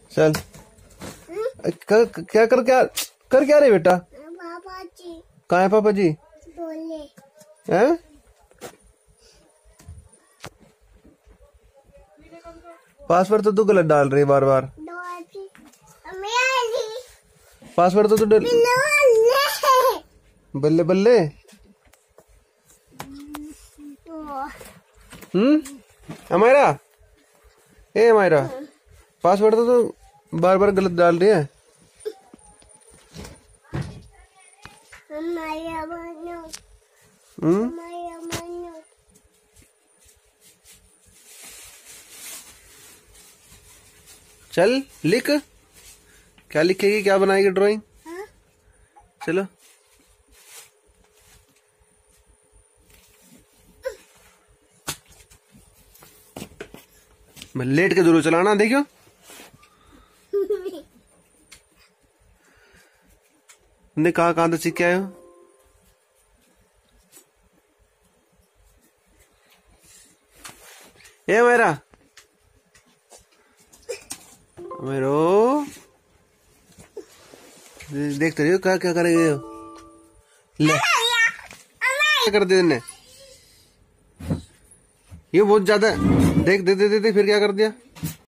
चल क्या कर क्या रहे बेटा? पापा जी कहाँ है पापा जी? बोले हैं? पासवर्ड तो तू गलत डाल रही बार बार। पासवर्ड तो तू डाल। बल्ले बल्ले। अमायरा, ए अमायरा, पासवर्ड तो तू बार बार गलत डाल रही है। चल लिख, क्या लिखेगी, क्या बनाएगी ड्राइंग? चलो लेट के जरूर चलाना, देखियो। ने कहाँ तक सीख के आए हो? ए मेरा मेरो देखते रहियो क्या क्या करेंगे। ले क्या कर दिया ने? ये बहुत ज्यादा देख दे फिर क्या कर दिया।